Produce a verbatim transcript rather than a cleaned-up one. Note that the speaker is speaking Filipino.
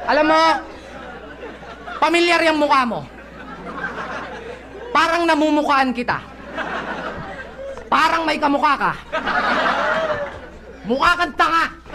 Alam mo, pamilyar yung mukha mo. Parang namumukhaan kita. Parang may kamukha ka. Mukha kang tanga.